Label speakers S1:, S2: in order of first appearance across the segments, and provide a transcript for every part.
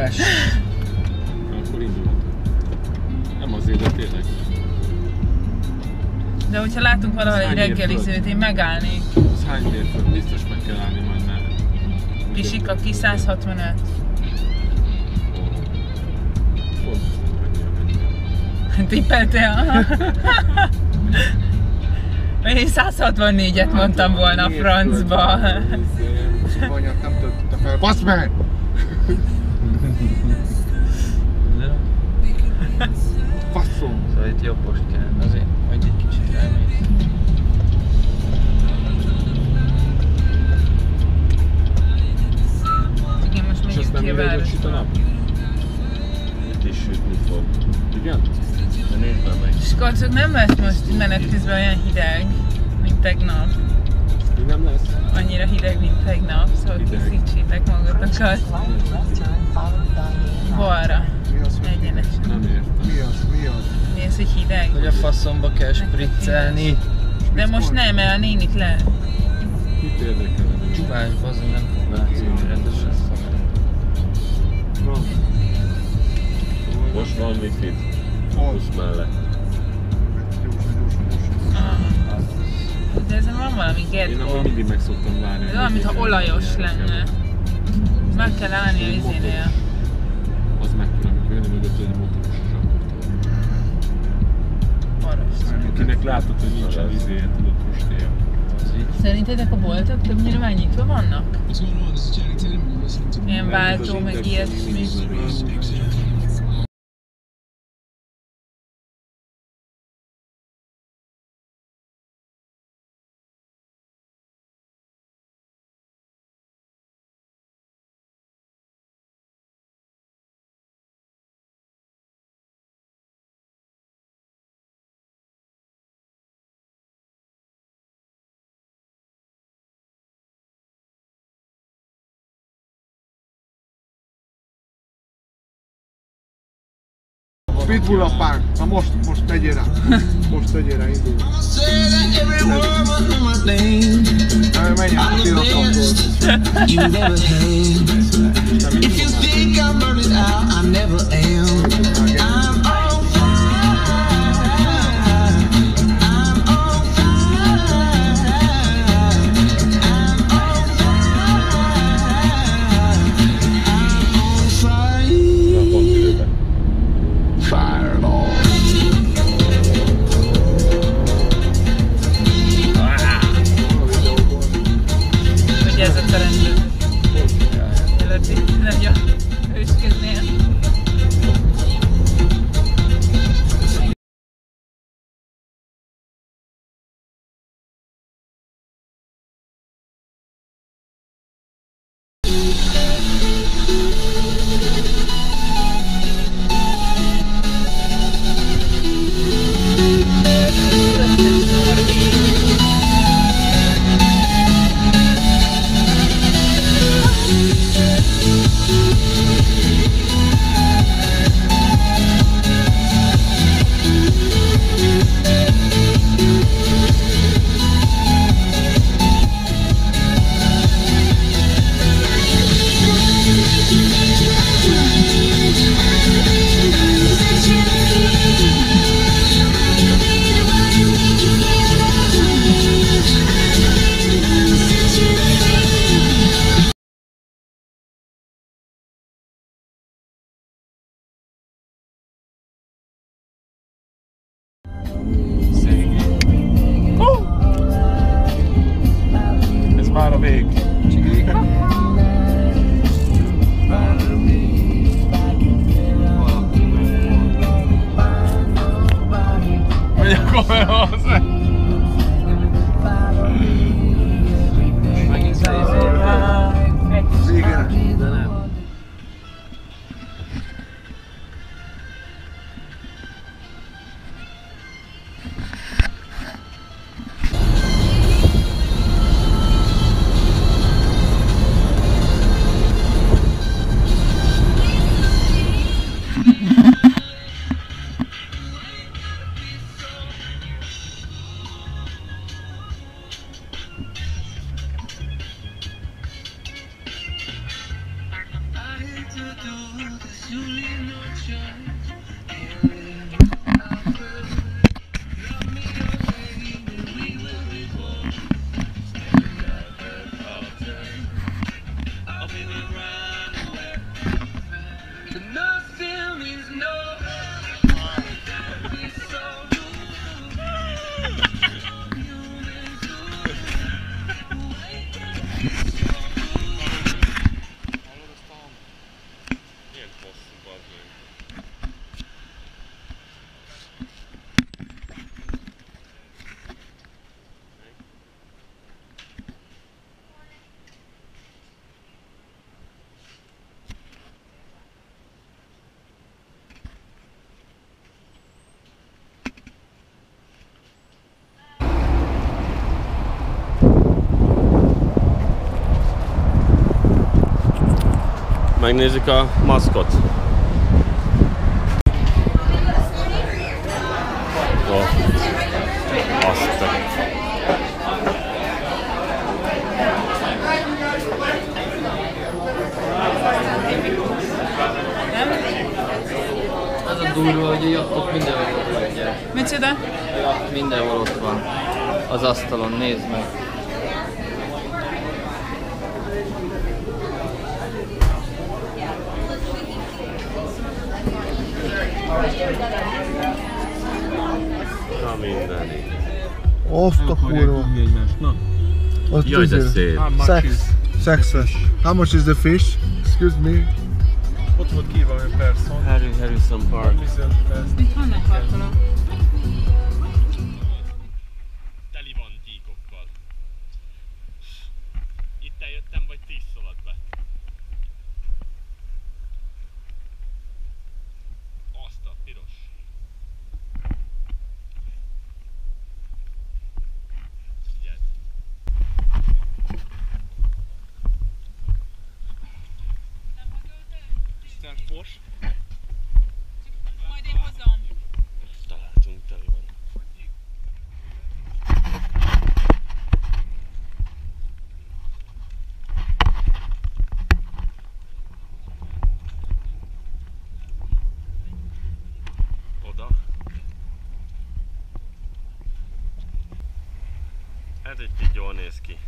S1: Csapás!
S2: Akkor indulhatunk. Nem azért, de tényleg.
S3: De hogyha látunk valahol egy reggelizőt, én megállnék.
S2: Az hány mérföld? Biztos meg kell állni majd már.
S3: Pisika ki 165.
S2: Pont annyira.
S3: Tippeltél? Én 164-et mondtam volna a francba.
S1: Szivanyat nem töltötte fel. Baszd meg! Faszom!
S4: Szóval itt jobbos kell, azért majd egy kicsit elmész.
S3: Igen, most
S2: És
S3: megyünk
S2: azt nem
S3: ki a
S2: érez, hogy süt a
S3: városba.
S2: nap? Itt is sütni fog. Igen?
S4: De nézd már meg.
S3: Skarcok, nem lesz most menet közben olyan hideg, mint tegnap.
S2: Még nem lesz?
S3: Annyira hideg, mint tegnap, szóval készítsétek magatokat. Balra.
S1: Mi az, hogy
S3: Egyenesen.
S2: Nem értem.
S1: Mi az? Mi az?
S3: Mi az, hogy hideg?
S4: Hogy a faszomba kell spriccelni.
S3: De most nem, mert a nénik le.
S2: Mit érdekel?
S4: Csupás, bazdmeg nem fog látszani rendesen.
S2: Na.
S5: Most van wifi-t.
S1: Hol?
S5: Plusz mellett.
S3: De ezen van valami
S2: Én
S3: gettó.
S2: amúgy mindig meg szoktam várni.
S3: Ez olyan, mintha olajos lenne. Meg kell állni a izénél.
S2: Az mekkora, amikor jönni mögött egy motoros
S3: Baros.
S2: akinek látod, hogy nincsen izéje, tudod, postéja.
S3: Szerintetek a boltok többnyire már nyitva vannak? Ilyen váltó, meg ilyesmi.
S1: Pitbull apánk! Na most tegyél rá! Most tegyél rá, indul! Menj át a pillanatokból!
S6: If you think I'm burning out, I never am. I'm on fire. I'm on fire. I'm on fire. I'm on fire. Fireball.
S3: Hogy ez a teremtő. Életi, nagyon hősködnél.
S2: Ez már a vég. Megy a kamera az.
S4: Megint szerint.
S1: Végére!
S4: De nem.
S2: Megnézzük a maszkot. Ó, azt.
S4: Az a durva, hogy a jachtok mindenhol ott van, ugye?
S3: Micsoda?
S4: A jacht mindenhol ott van. Az asztalon, nézd meg.
S2: Na mindenit.
S1: Azt a kurva. Azt
S2: Jaj, de
S1: izé.
S2: szép.
S1: Sex. Sexes. How much is the fish? Excuse me.
S5: Ott volt kívül a person.
S2: Harrison Park.
S3: Itt vannak parkolók.
S2: Teli van gyíkokkal. Itt eljöttem, vagy 10 szaladt be. Azt a piros. Figyeld.
S5: Isten fos.
S3: Majd én hozom.
S2: Találtunk, teli van. Oda. Ez egy így jól néz ki.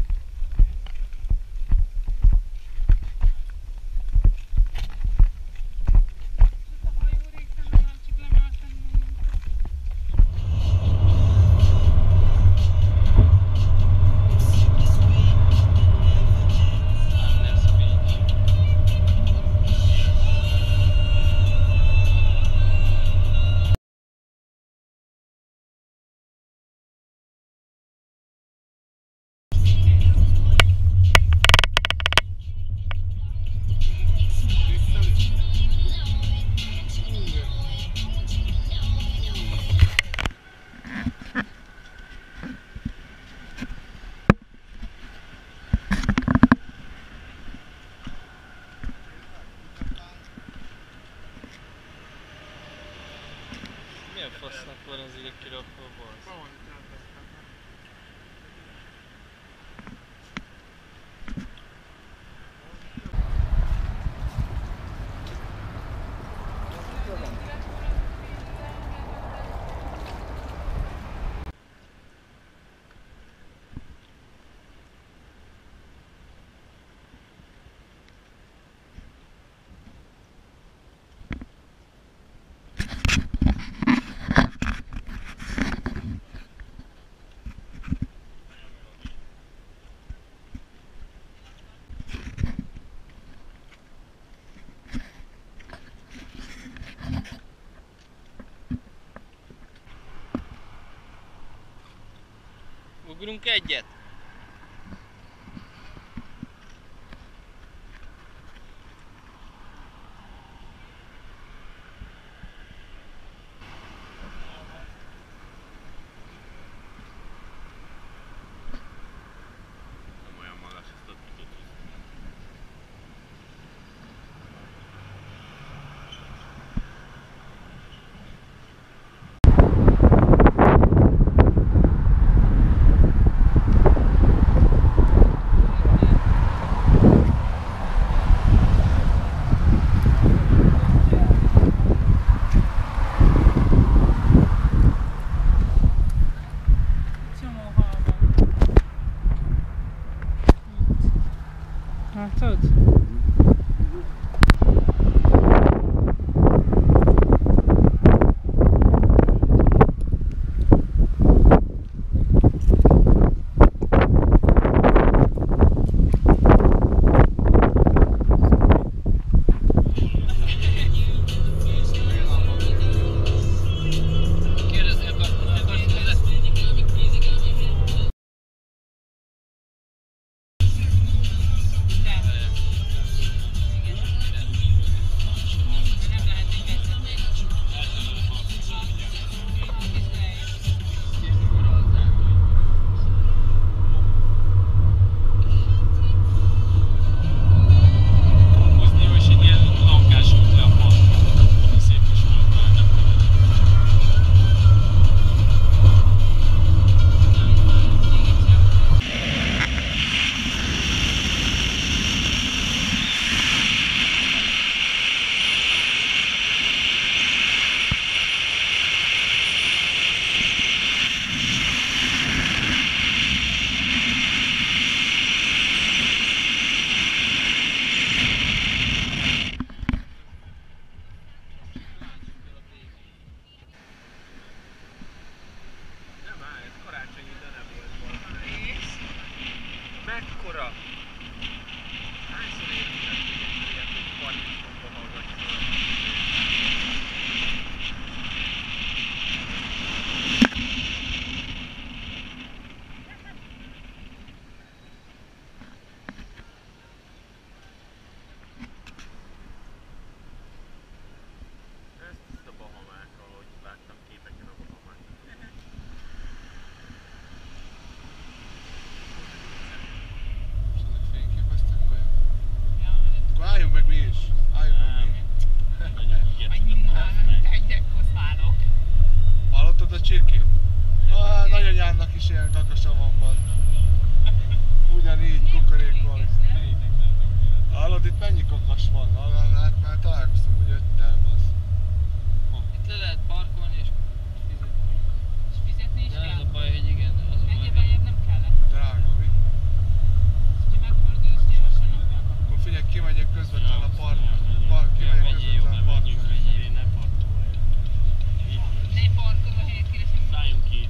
S4: Milyen fasznak van az ide kirakva a balsz? Ugrunk egyet?
S2: Nem olyan magas, ezt ott tudod húzni.
S1: kakasa van, bazd. Ugyanígy kukorékol. Hallod, itt mennyi kakas van? Hát már találkoztunk, hogy 5-tel, bazd.
S4: Itt le lehet parkolni és fizetni.
S3: És fizetni is
S4: De
S3: kell?
S4: az a baj, hogy igen, az a
S3: Ennyi
S4: baj.
S3: bejebb nem kellett.
S1: Drága, mi?
S3: Ha megfordulsz gyorsan, akkor...
S1: Akkor figyelj, kimegyek közvetlen a kimegyek közvetlen a parkra.
S2: Ne parkolj.
S3: Ne parkoló helyet keresem.
S2: Szálljunk ki.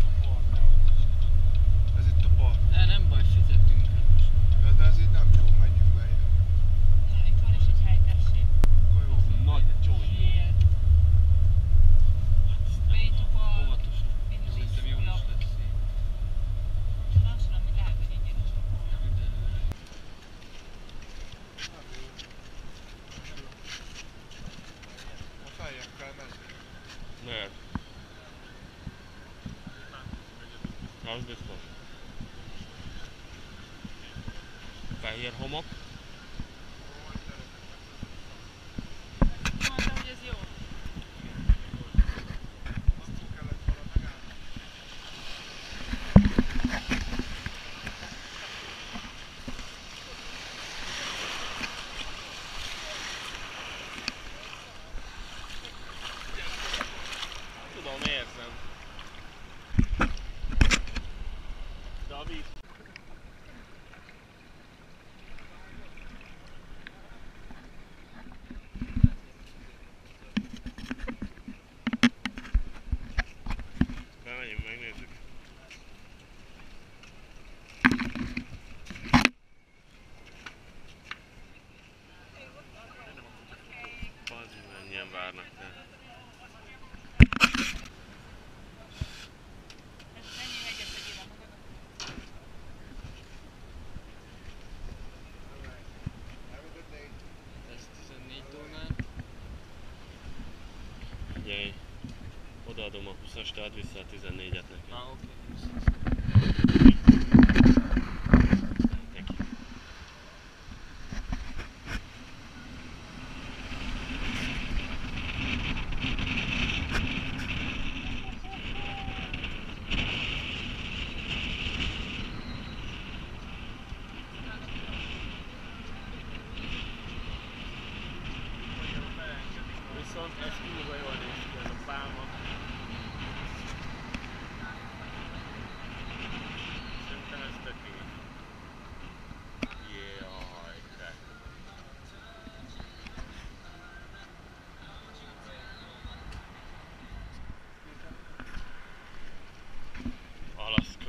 S1: Ez itt a park.
S4: De nem baj, fizetünk.
S1: De ez így nem jó, menjünk be ide.
S3: Na, itt van is egy hely, tessék.
S1: Akkor jó.
S2: Nagy csói.
S3: Miért? Way to park.
S4: Óvatosan. Szerintem jó is lesz.
S3: Lassan, ami lehet, hogy ingyenes.
S1: A fejekkel menni.
S2: Mert. Az biztos. Fehér homok.
S3: Mondtam, hogy ez jó.
S2: Tudom, érzem. David. Bemegyünk, megnézzük. Bazd, mennyien várnak te.
S3: Ez mennyi egyet tegyél a magadnak?
S4: Ez 14 tónál.
S2: Figyelj, odaadom a 20-as, te add vissza a 14-et nekem.
S4: Na, oké.
S2: Neki. Viszont ez kurva jól néz ki, ez a pálma. Szerintem ez tök jó. Jaj, te. Alaszka.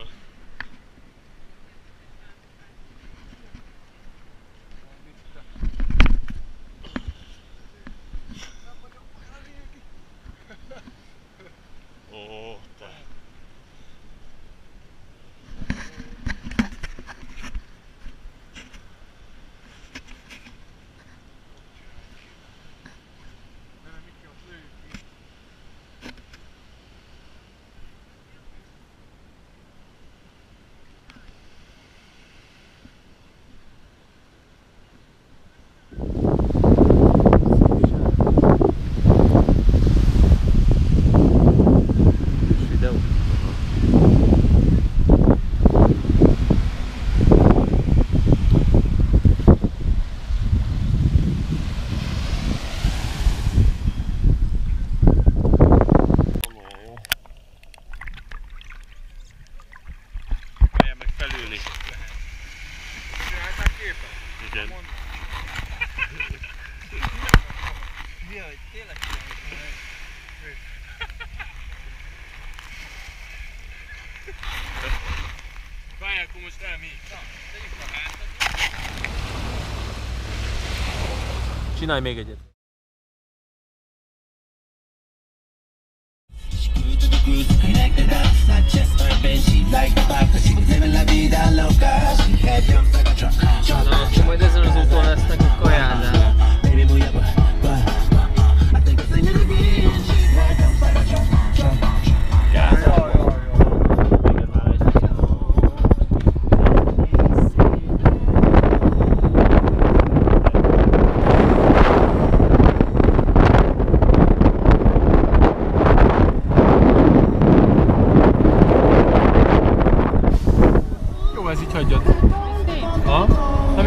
S2: Ó, te.
S4: Videó.
S2: Várjál meg felülni.
S1: Csinálták képet?
S2: Igen.
S4: Mi, hogy tényleg
S2: Várjál, akkor most elmi.
S4: Na, tegyük a hátat. Csinálj még egyet.
S6: Connected us, not just urban. She liked the vibe 'cause she was living la vida loca. She had jumps like a truck.
S4: Na, akkor majd ezen az úton lesznek a kajádán.
S6: Baby, move your butt. I think I'm singing again. She had jumps like a truck.
S1: Jaj, jaj, jaj.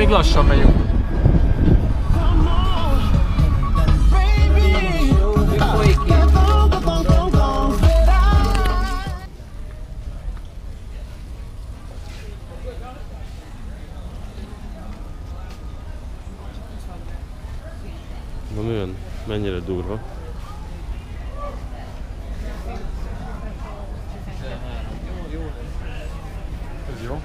S5: Még lassan megyünk.
S2: Na milyen? Mennyire durva?
S5: Ez jó.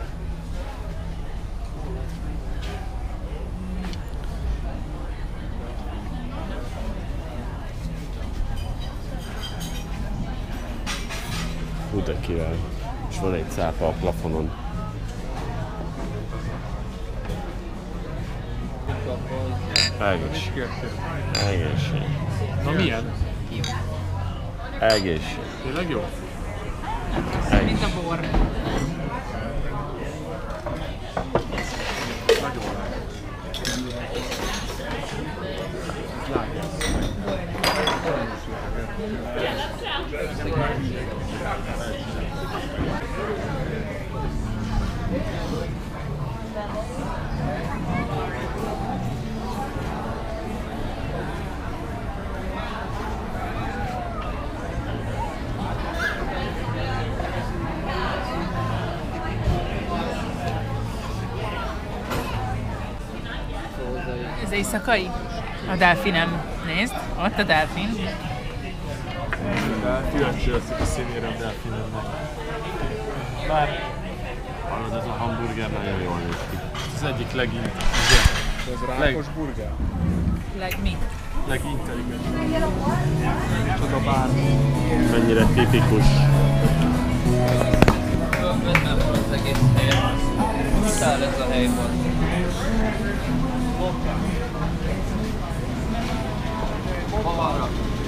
S2: Hú, de király. És van egy cápa a plafonon. Egészség. Egészség.
S5: Na milyen?
S2: Egészség.
S5: Tényleg jó?
S3: Mint a bor. Ez éjszakai? A delfinem. Nézd, ott a delfin.
S5: De kíváncsi leszek a színére a delfinemnek. Bár
S2: Hallod, ez a hamburger nagyon jól néz ki.
S5: az egyik
S1: Ez rákos burger?
S3: Mi?
S5: legintelligens. Csoda bár.
S2: Mennyire tipikus.
S4: Vettem fel az egész helyet. Száll ez a hely volt. Mamára.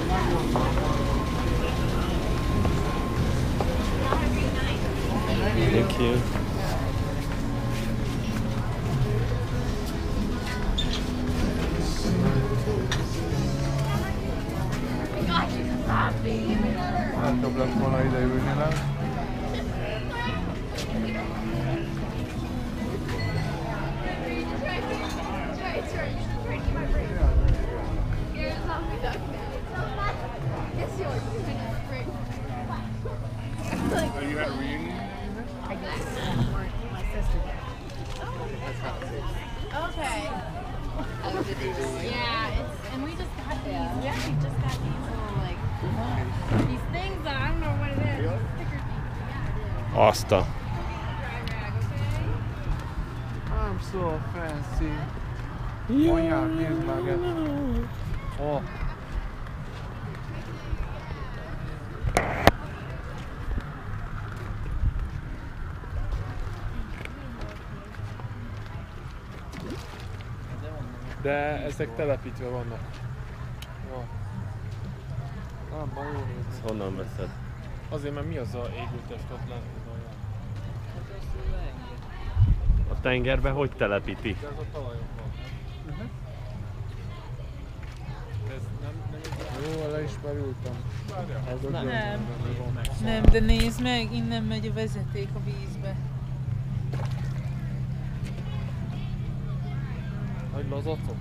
S2: Thank you.
S1: Hát jobb lett volna ide ülni, nem?
S7: Okay. Yeah, and we just got these. We actually just got these little like these things that I don't know what it is. Sticker things. Yeah, it is.
S2: Azt a...
S7: Dry rag, okay?
S1: I'm so fancy. Mondják, nézd meg. Oh.
S5: De ezek telepítve vannak. Jó.
S1: Nem, ma jó nézni.
S2: Honnan veszed?
S5: Azért, mert mi az a égőtest ott látni?
S2: A tengerbe hogy telepíti?
S5: De ez a talajon van. Ez nem
S1: Jó, le is merültem.
S5: Ez
S3: Nem. Nem, de nézd meg, innen megy a vezeték a vízbe.
S5: nagy lazacok.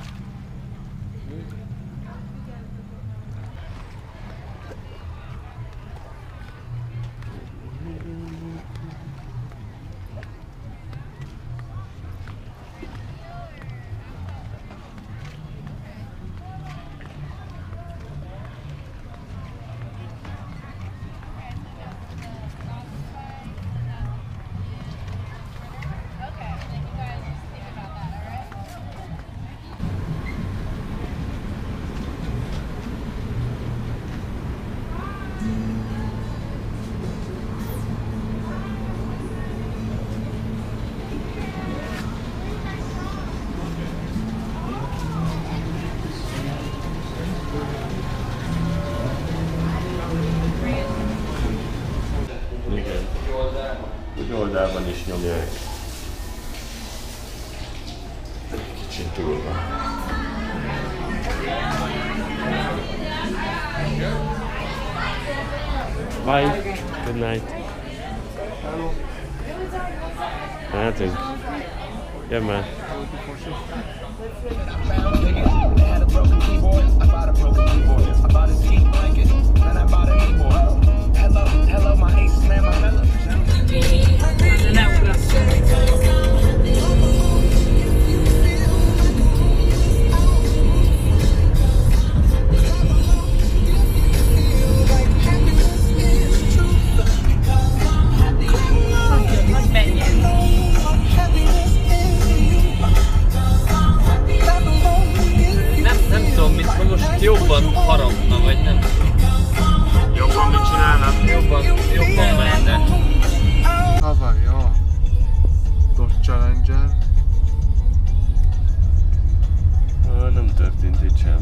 S2: Igen. Úgy oldalban is nyomják. Kicsit durva. Bye. Good night. Hello. Mehetünk. Gyere már.
S6: Had a broken keyboard, I bought a broken keyboard. I bought a ski blanket, then I bought a kneeboard. Hello, hello, my ace man, my fellow.
S4: Nem tudom, mint most jobban harapna, vagy nem.
S5: Jobban mit csinálnak?
S4: Jobban menne.
S1: Hawaii, jó. Dodge Challenger.
S5: Nem történt itt semmi.